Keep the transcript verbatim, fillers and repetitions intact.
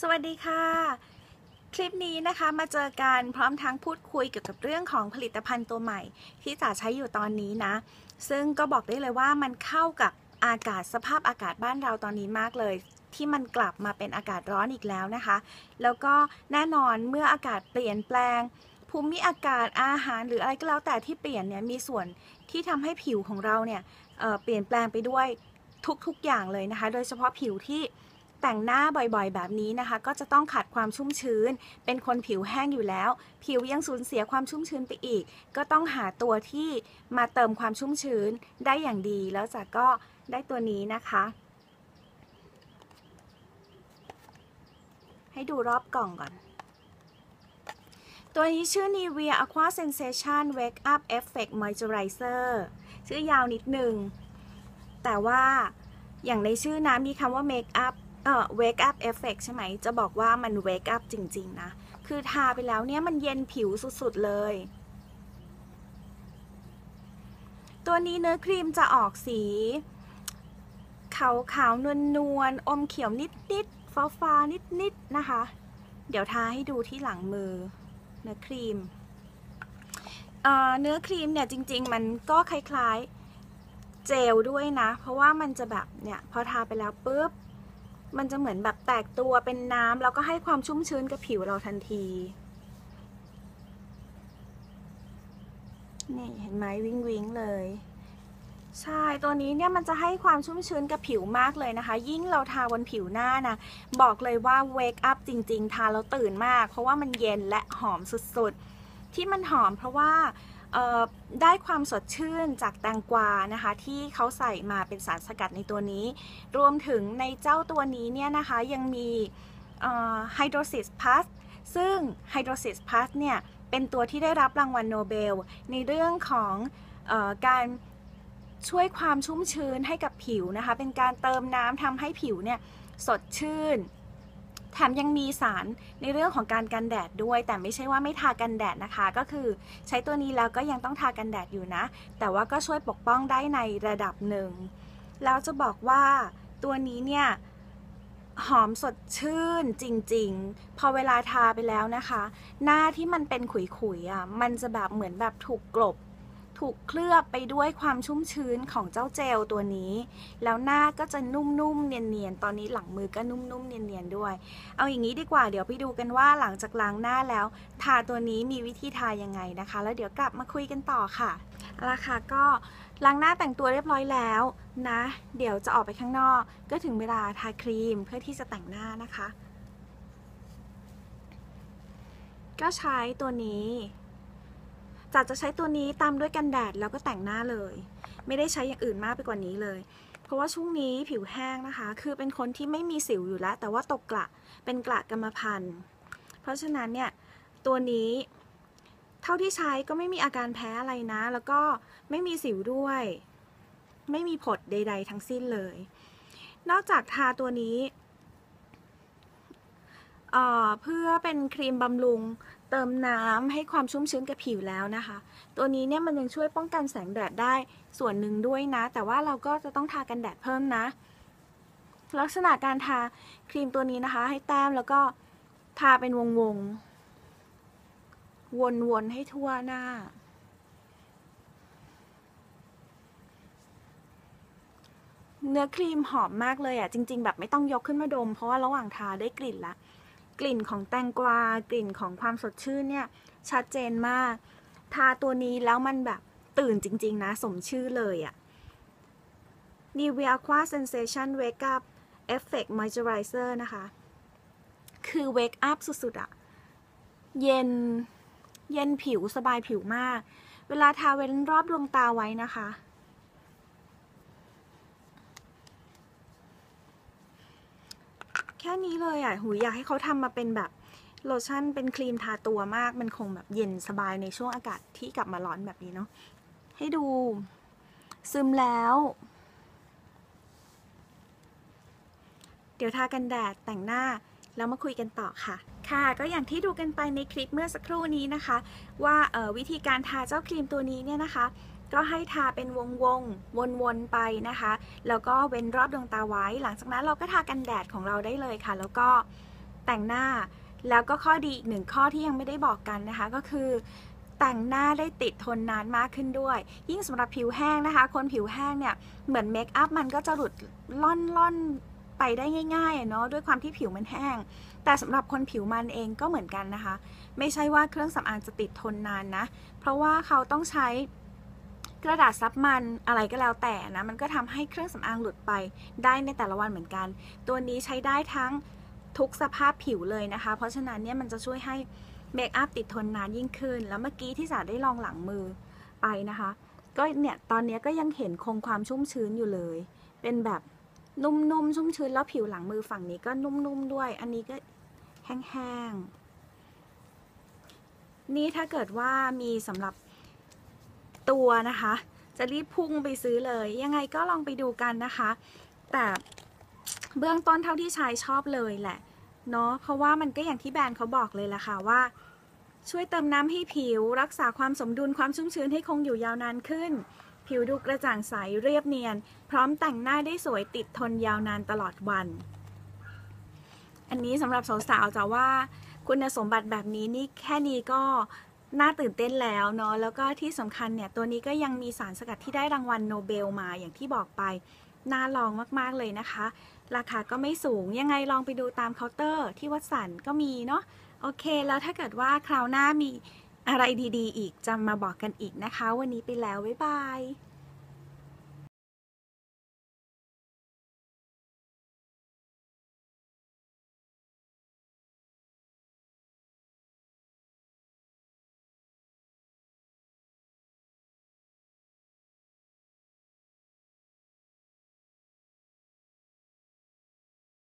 สวัสดีค่ะคลิปนี้นะคะมาเจอกันพร้อมทั้งพูดคุยเกี่ยวกับเรื่องของผลิตภัณฑ์ตัวใหม่ที่จ๋าใช้อยู่ตอนนี้นะซึ่งก็บอกได้เลยว่ามันเข้ากับอากาศสภาพอากาศบ้านเราตอนนี้มากเลยที่มันกลับมาเป็นอากาศร้อนอีกแล้วนะคะแล้วก็แน่นอนเมื่ออากาศเปลี่ยนแปลงภูมิอากาศอาหารหรืออะไรก็แล้วแต่ที่เปลี่ยนเนี่ยมีส่วนที่ทำให้ผิวของเราเนี่ย เอ่อ เปลี่ยนแปลงไปด้วยทุกๆอย่างเลยนะคะโดยเฉพาะผิวที่แต่งหน้าบ่อยๆแบบนี้นะคะก็จะต้องขาดความชุ่มชื้นเป็นคนผิวแห้งอยู่แล้วผิวยังสูญเสียความชุ่มชื้นไปอีกก็ต้องหาตัวที่มาเติมความชุ่มชื้นได้อย่างดีแล้วจ๋าก็ได้ตัวนี้นะคะให้ดูรอบกล่องก่อนตัวนี้ชื่อ Nivea Aqua Sensation Wake Up Effect Moisturizer ชื่อยาวนิดนึงแต่ว่าอย่างในชื่อนะมีคำว่า Make Up เอ่อ Wake Up Effect ใช่ไหมจะบอกว่ามัน Wake Up จริงๆนะคือทาไปแล้วเนี่ยมันเย็นผิวสุดๆเลยตัวนี้เนื้อครีมจะออกสีขาวขาวนวลนวลอมเขียวนิดๆฟ้าฟ้านิดๆนะคะเดี๋ยวทาให้ดูที่หลังมือเนื้อครีมเอ่อเนื้อครีมเนี่ยจริงๆมันก็คล้ายๆเจลด้วยนะเพราะว่ามันจะแบบเนี่ยพอทาไปแล้วปุ๊บมันจะเหมือนแบบแตกตัวเป็นน้ำแล้วก็ให้ความชุ่มชื้นกับผิวเราทันทีนี่เห็นไหมวิงวิงเลยใช่ตัวนี้เนี่ยมันจะให้ความชุ่มชื้นกับผิวมากเลยนะคะยิ่งเราทาบนผิวหน้านะบอกเลยว่า wake up จริงๆทาแล้วตื่นมากเพราะว่ามันเย็นและหอมสุดๆที่มันหอมเพราะว่าได้ความสดชื่นจากแตงกวานะคะที่เขาใส่มาเป็นสารสกัดในตัวนี้รวมถึงในเจ้าตัวนี้เนี่ยนะคะยังมีไฮโดรซิสพลัสซึ่งไฮโดรซิสพลัสเนี่ยเป็นตัวที่ได้รับรางวัลโนเบลในเรื่องของเอ่อการช่วยความชุ่มชื้นให้กับผิวนะคะเป็นการเติมน้ำทำให้ผิวเนี่ยสดชื่นแถมยังมีสารในเรื่องของการกันแดดด้วยแต่ไม่ใช่ว่าไม่ทากันแดดนะคะก็คือใช้ตัวนี้แล้วก็ยังต้องทากันแดดอยู่นะแต่ว่าก็ช่วยปกป้องได้ในระดับหนึ่งแล้วจะบอกว่าตัวนี้เนี่ยหอมสดชื่นจริงๆพอเวลาทาไปแล้วนะคะหน้าที่มันเป็นขุยๆอ่ะมันจะแบบเหมือนแบบถูกกลบถูกเคลือบไปด้วยความชุ่มชื้นของเจ้าเจลตัวนี้แล้วหน้าก็จะนุ่มๆเนียนๆตอนนี้หลังมือก็นุ่มๆเนียนๆด้วยเอาอย่างนี้ดีกว่าเดี๋ยวไปดูกันว่าหลังจากล้างหน้าแล้วทาตัวนี้มีวิธีทายังไงนะคะแล้วเดี๋ยวกลับมาคุยกันต่อค่ะเอาละค่ะก็ล้างหน้าแต่งตัวเรียบร้อยแล้วนะเดี๋ยวจะออกไปข้างนอกก็ถึงเวลาทาครีมเพื่อที่จะแต่งหน้านะคะก็ใช้ตัวนี้จ๋าจะใช้ตัวนี้ตามด้วยกันแดดแล้วก็แต่งหน้าเลยไม่ได้ใช้อย่างอื่นมากไปกว่านี้เลยเพราะว่าช่วงนี้ผิวแห้งนะคะคือเป็นคนที่ไม่มีสิวอยู่แล้วแต่ว่าตกกระเป็นกระกรรมพันธุ์เพราะฉะนั้นเนี่ยตัวนี้เท่าที่ใช้ก็ไม่มีอาการแพ้อะไรนะแล้วก็ไม่มีสิวด้วยไม่มีผดใดๆทั้งสิ้นเลยนอกจากทาตัวนี้เอ่อเพื่อเป็นครีมบำรุงเติมน้ำให้ความชุ่มชื้นกับผิวแล้วนะคะตัวนี้เนี่ยมันยังช่วยป้องกันแสงแดดได้ส่วนหนึ่งด้วยนะแต่ว่าเราก็จะต้องทากันแดดเพิ่มนะลักษณะการทาครีมตัวนี้นะคะให้แต้มแล้วก็ทาเป็นวงวงวนๆให้ทั่วหน้าเนื้อครีมหอมมากเลยอ่ะจริงๆแบบไม่ต้องยกขึ้นมาดมเพราะว่าระหว่างทาได้กลิ่นละกลิ่นของแตงกวากลิ่นของความสดชื่นเนี่ยชัดเจนมากทาตัวนี้แล้วมันแบบตื่นจริงๆนะสมชื่อเลยอะ Nivea Aqua Sensation Wake Up Effect Moisturizer นะคะคือ Wake Up สุดๆอะเย็นเย็นผิวสบายผิวมากเวลาทาเว้นรอบดวงตาไว้นะคะแค่นี้เลยอ่ะหูอยากให้เขาทำมาเป็นแบบโลชั่นเป็นครีมทาตัวมากมันคงแบบเย็นสบายในช่วงอากาศที่กลับมาร้อนแบบนี้เนาะให้ดูซึมแล้วเดี๋ยวทากันแดดแต่งหน้าแล้วมาคุยกันต่อค่ะค่ะก็อย่างที่ดูกันไปในคลิปเมื่อสักครู่นี้นะคะว่าเอ่อวิธีการทาเจ้าครีมตัวนี้เนี่ยนะคะก็ให้ทาเป็นวงวงวนๆไปนะคะแล้วก็เว้นรอบดวงตาไว้หลังจากนั้นเราก็ทากันแดดของเราได้เลยค่ะแล้วก็แต่งหน้าแล้วก็ข้อดีอีกหนึ่งข้อที่ยังไม่ได้บอกกันนะคะก็คือแต่งหน้าได้ติดทนนานมากขึ้นด้วยยิ่งสำหรับผิวแห้งนะคะคนผิวแห้งเนี่ยเหมือนเมคอัพมันก็จะหลุดล่อนล่อนไปได้ง่ายๆเนาะด้วยความที่ผิวมันแห้งแต่สำหรับคนผิวมันเองก็เหมือนกันนะคะไม่ใช่ว่าเครื่องสำอางจะติดทนนานนะเพราะว่าเขาต้องใช้กระดาษซับมันอะไรก็แล้วแต่นะมันก็ทำให้เครื่องสำอางหลุดไปได้ในแต่ละวันเหมือนกันตัวนี้ใช้ได้ทั้งทุกสภาพผิวเลยนะคะเพราะฉะนั้นเนี่ยมันจะช่วยให้เมคอัพติดทนนานยิ่งขึ้นแล้วเมื่อกี้ที่จ๋าได้ลองหลังมือไปนะคะก็เนี่ยตอนนี้ก็ยังเห็นคงความชุ่มชื้นอยู่เลยเป็นแบบนุ่มๆชุ่มชื้นแล้วผิวหลังมือฝั่งนี้ก็นุ่มๆด้วยอันนี้ก็แห้งๆนี่ถ้าเกิดว่ามีสำหรับตัวนะคะจะรีบพุ่งไปซื้อเลยยังไงก็ลองไปดูกันนะคะแต่เบื้องต้นเท่าที่ชายชอบเลยแหละเนาะเพราะว่ามันก็อย่างที่แบรนด์เขาบอกเลยล่ะค่ะว่าช่วยเติมน้ำให้ผิวรักษาความสมดุลความชุ่มชื้นให้คงอยู่ยาวนานขึ้นผิวดูกระจ่างใสเรียบเนียนพร้อมแต่งหน้าได้สวยติดทนยาวนานตลอดวันอันนี้สำหรับสาวๆจะว่าคุณสมบัติแบบนี้นี่แค่นี้ก็น่าตื่นเต้นแล้วเนาะแล้วก็ที่สำคัญเนี่ยตัวนี้ก็ยังมีสารสกัดที่ได้รางวัลโนเบลมาอย่างที่บอกไปน่าลองมากๆเลยนะคะราคาก็ไม่สูงยังไงลองไปดูตามเคาน์เตอร์ที่วัดสันก็มีเนาะโอเคแล้วถ้าเกิดว่าคราวหน้ามีอะไรดีๆอีกจะมาบอกกันอีกนะคะวันนี้ไปแล้วบ๊ายบาย